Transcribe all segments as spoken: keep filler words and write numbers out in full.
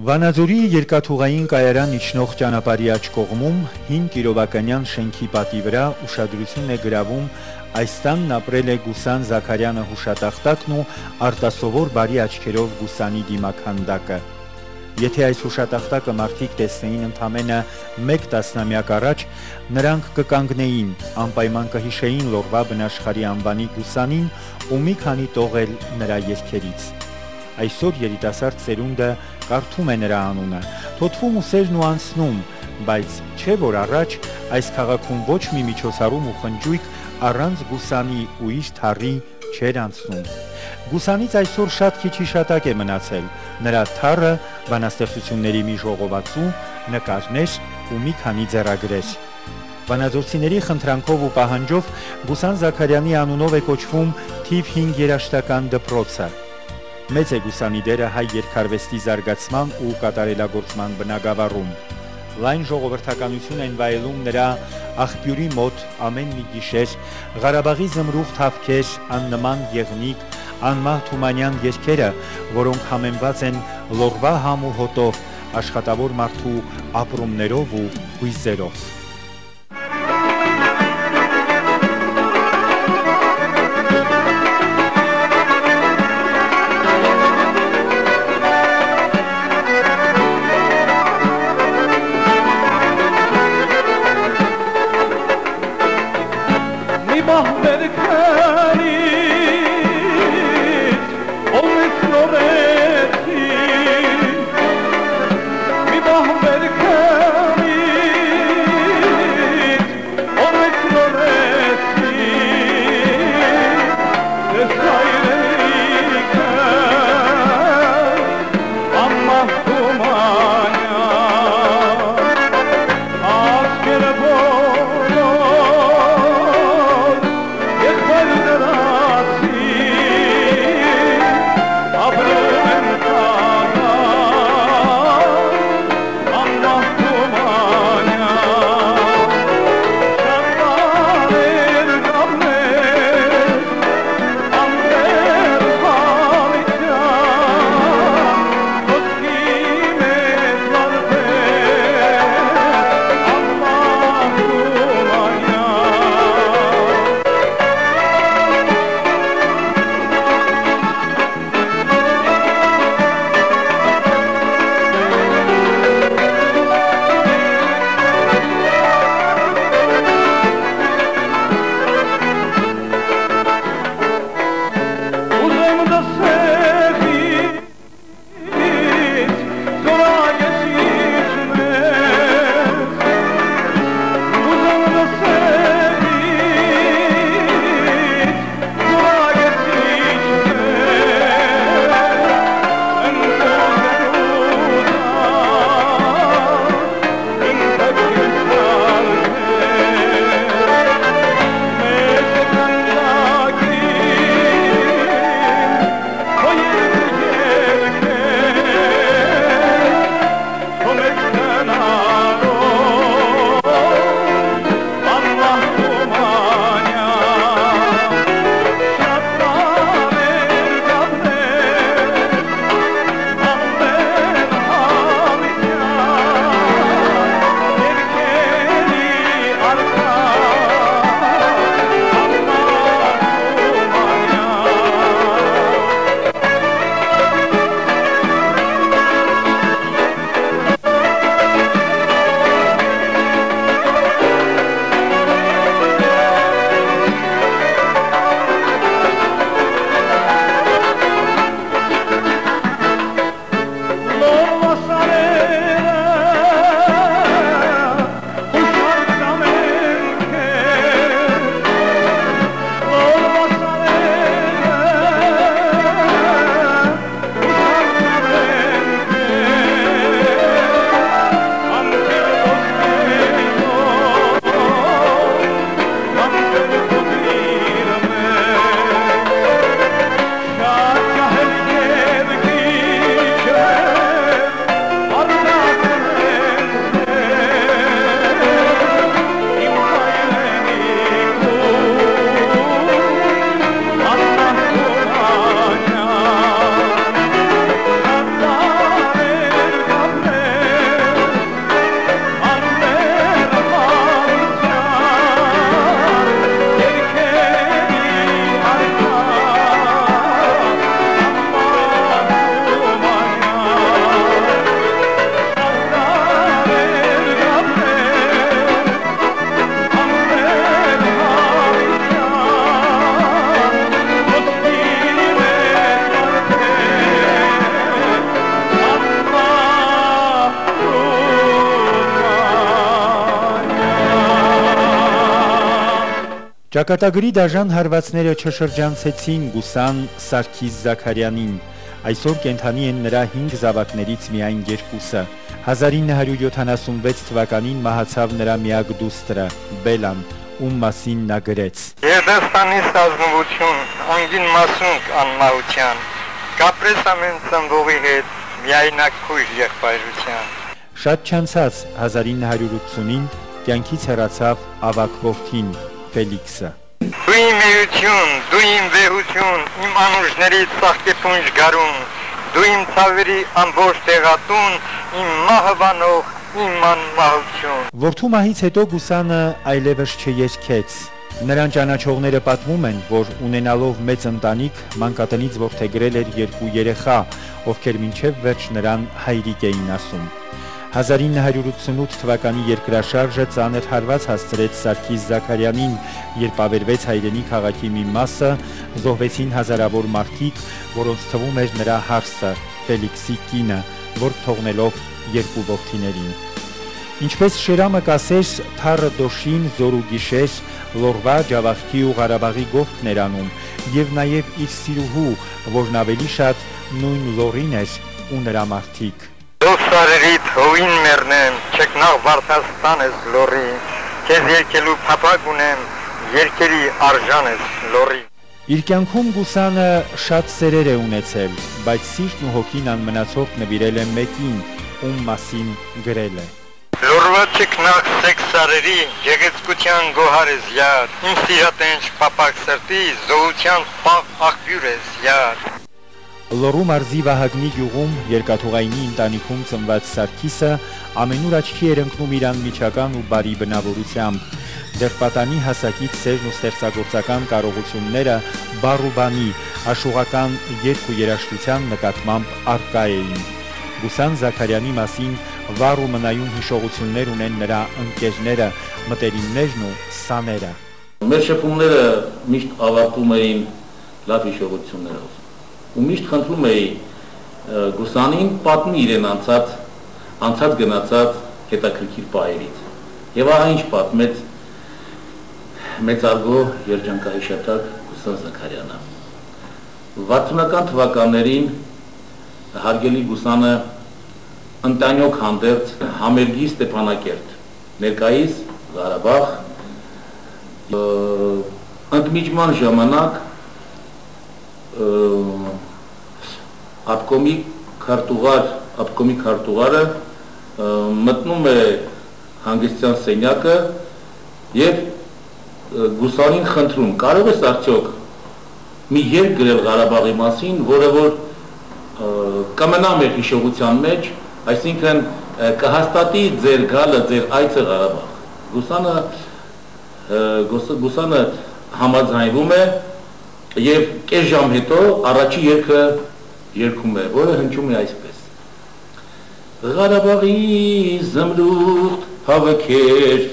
Վանաձորի երկաթուղային կայարան իջնող ճանապարհի աջ կողմում հին Կիրովականյան շենքի պատի վրա ուշադրություն է գրավում այս տանն ապրել է Գուսան Զաքարյանը հուշատախտակն ու արտասովոր բարի աչքերով Գուսանի դիմաքանդակը։ Եթե այս հուշատախտակը մարդիկ տեսնեին ընդամենը մեկ տասնամյակ առաջ, նրանք կկանգնեին, անպայման կհիշեին Լոռվա բնաշխարհի անվանի Գուսանին ու մի քանի տող էլ նրա երգերից։ Այսօր երիտասարդ սերունդը կարդում է նրա անունը, թոթվում ուսերն ու անցնում, բայց չէ որ առաջ այս քաղաքում ոչ մի միջոցառում ու խնջույք առանց Գուսանի ու իր թառի չէր անցնում։ Գուսանից այսօր շատ քիչ հիշատակ է մնացել, նրա թառը, բանաստեղծությունների մի ժողովածու, նկարներ ու մի քանի ձեռագրեր։ Վանաձորցիների խնդրանքով ու պահանջով Գուսան Զաքարյանի անունով է կոչվում թիվ հինգ երաժշտական դպրոցը։ Մեծ է Գուսանի դերը հայ երգարվեստի զարգացման ու կատարելագործման բնագավառում։ Լայն ժողովրդականություն են վայելում նրա աղբյուրի մոտ ամեն մի գիշեր, Ղարաբաղի զմրուղ թավքեր, աննման եղնիկ, անմահ Թումանյան երգերը, որոնք համեմված են Լոռվա համ ու հոտով, աշխատավոր մարդու ապրումներով ու հույզերով։ Mi Ճակատագրի դաժան հարվածները չշրջանցեցին Գուսան Սարգիս Զաքարյանին։ Այսօր կենդանի են նրա հինգ զավակներից միայն երկուսը։ հազար ինը հարյուր յոթանասունվեց թվականին մահացավ նրա միակ դուստրը՝ Բելան, ում մասին նա գրեց. Երդաստանից ազնվություն, անգին մասունք անմահության, կապրես ամեն ծնվողի հետ, միայնակ քույր եղբայրության։ Շատ չանցած հազար ինը հարյուր ութսունին կյանքից հեռացավ ավագ որդին Ֆելիքսը։ Դու իմ էություն, դու իմ վեհություն, իմ անուշներից ծաղկեպունջ գարուն, դու իմ ցավերի ամբողջ տեղատուն, իմ մահը բանող, իմ անմահություն։ Որդու մահից հետո Գուսանը այլևս չերգեց։ Նրան ճանաչողները պատմում են, որ ունենալով մեծ ընտանիք, մանկատնից որդեգրել էր երկու երեխա, ովքեր մինչև վերջ նրան հայրիկ էին ասում։ հազար ինը հարյուր ութսունութ թվականի երկրաշարժը ծանր հարված հասցրեց Սարգիս Զաքարյանին, երբ ավերվեց հայրենի քաղաքի մի մասը, զոհվեցին հազարավոր մարդիկ, որոնց թվում էր նրա հարսը, Ֆելիքսի կինը, որ թողնելով երկու որդիներին։ Ինչպես Շերամը կասեր, թառը դոշին զոր ու գիշեր, Լորվա, Ջավախքի ու Ղարաբաղի գովքն էր անում, և նաև իր սիրուհու, որն ավելի շատ նույն Լորին էր ու նրա մարդիկ։ Դոսարերիդ հովին մերնեմ, չեկնաղ Վարդաստան ես լորի, քեզ երկելու փափակ ունեմ, երկերի արժան ես լորի։ Իր կյանքում Գուսանը շատ սերեր է ունեցել, բայց սիրտն ու հոգին անմնացող նվիրել է մեկին, ում մասին գրել է. Լորվա չեկնաղ սեքսարերի, գեղեցկության գոհար ես յար, իմ սիրատենչ փափակ սրտի, զոհության պաղ աղբյուր ես յար։ Լոռու մարզի Վահագնի գյուղում երկաթուղայինի ընտանիքում ծնված Սարգիսը ամենուր աչքի էր ընկնում իր անմիջական ու բարի բնավորությամբ։ Դեռ պատանի հասակից սերն ու ստեղծագործական կարողությունները բառ ու բանի, աշուղական երգ ու երաժշտության նկատմամբ առկա էին։ Գուսան Զաքարյանի մասին վառ ու մնայուն հիշողություններ ունեն նրա ընկերները, մտերիմներն ու սաները։ Մեր շփումները միշտ ավարտում էին լավ հիշողություններով։ Ու միշտ խնդրում էի Գուսանին պատմի իրեն անցած, անցած գնացած հետաքրքիր պահերից։ Եվ ահա ինչ պատմեց մեծարգո երջանկահիշատակ Գուսան Զաքարյանը։ վաթսունական թվականներին հարգելի Գուսանը ընտանյոք հանդերձ Համերգի Ստեփանակերտ, ներկայիս Ղարաբաղ, ընդմիջման ժամանակ Ապկոմի քարտուղար, ապկոմի քարտուղարը մտնում է հանգստյան սենյակը եւ Գուսանին խնդրում, կարող ես արդյոք մի երգ գրել Ղարաբաղի մասին, որը որ կմնա մեր հիշողության մեջ, այսինքն կհաստատի ձեր գալը, ձեր այցը Ղարաբաղ։ Գուսանը Գուսանը համաձայնվում է եւ կես ժամ հետո առաջի երգը երգում է, որը հնչում է այսպես. Ղարաբաղի զմրուխտ հավաքեր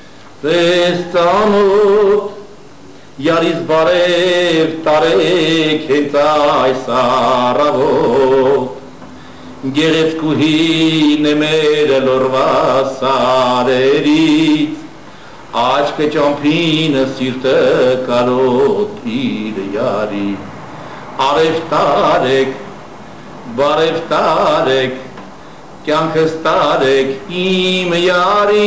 վեստանոտ Յարից բարև տարեք հենց այս առավոտ Գեղեցկուհին է մեր Լորվա սարերից Աչքը ճամփինը սիրտը կարոտ իր յարի Արև տարեք, բարև տարեք, կյանքս տարեք իմ յարի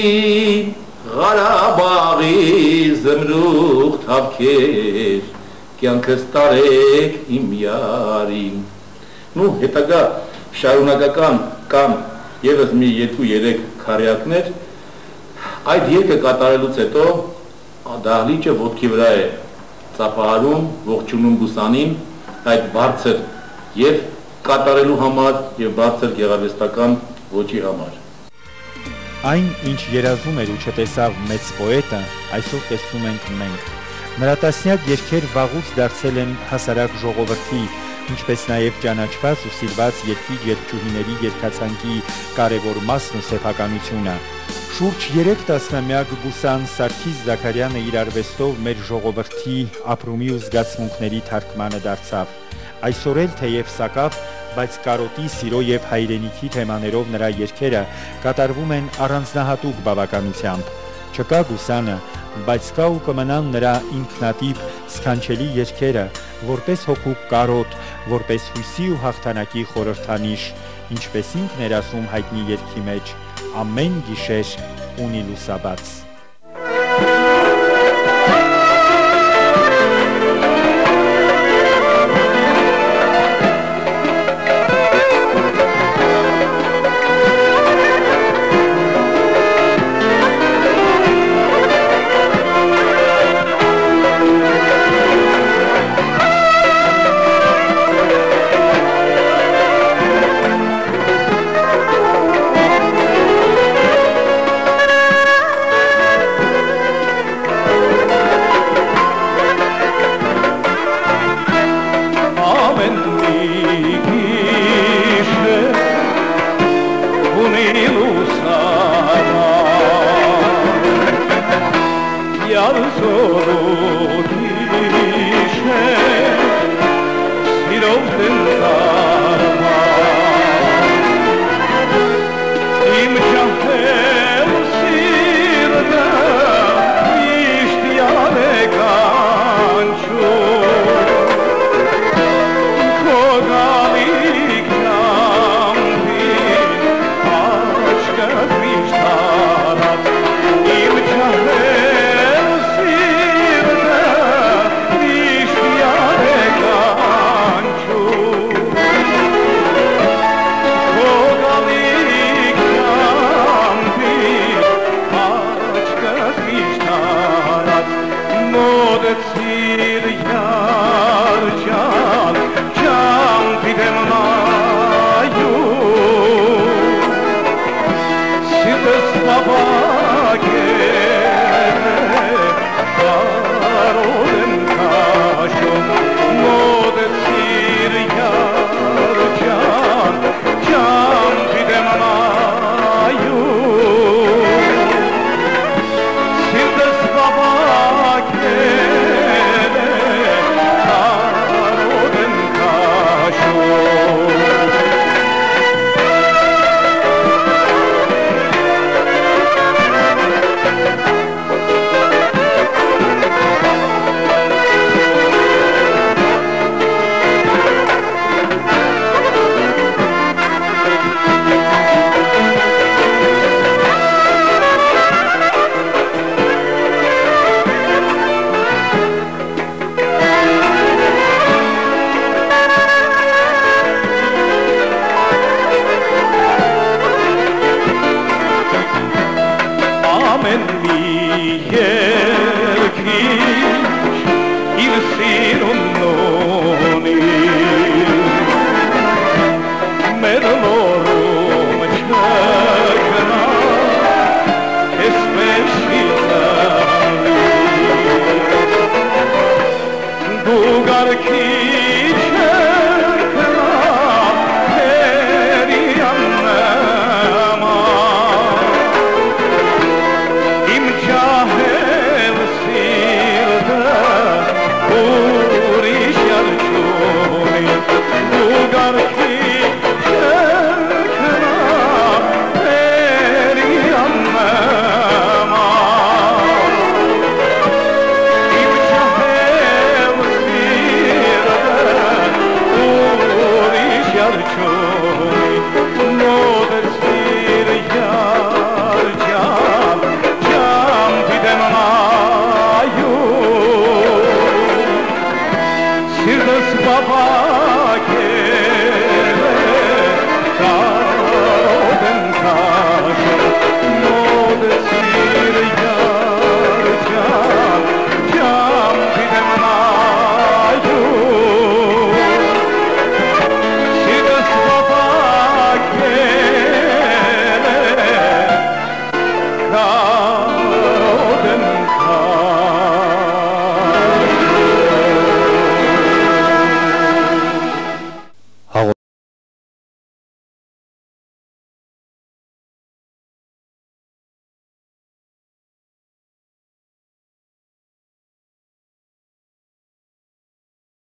Ղարաբաղի զմրուխտ հավքեր, կյանքս տարեք իմ յարին Նու հետագա շարունակական կամ ևս մի երկու երեք քարյակներ Այդ երգը կատարելուց հետո դահլիճը ոտքի վրա է ծափահարում, ողջունում Գուսանին այդ բարձր եւ կատարելու համար եւ բարձր գեղարվեստական ոճի համար։ Այն, ինչ երազում էր ու չտեսավ մեծ պոետը, այսօր տեսնում ենք մենք։ Նրա տասնյակ երգեր վաղուց դարձել են հասարակ ժողովրդի, ինչպես նաև ճանաչված ու սիրված երկիր երգչուհիների երգացանկի կարևոր մասն ու սեփականությունը։ Շուրջ երեք տասնամյակ Գուսան Սարգիս Զաքարյանը իր արվեստով մեր ժողովրդի ապրումի ու զգացմունքների թարգմանը դարձավ։ Այսօր էլ թեև սակավ, բայց կարոտի, սիրո և հայրենիքի թեմաներով նրա երգերը կատարվում են առանձնահատուկ բավականությամբ։ Չկա գուսանը, բայց կա ու կմնան նրա ինքնատիպ սքանչելի երգերը, որպես հոգու կարոտ, որպես հույսի ու հաղթանակի խորհրդանիշ, ինչպես ինքն էր ասում հայտնի երգի մեջ, ամեն գիշեր ունի լուսաբաց։ God.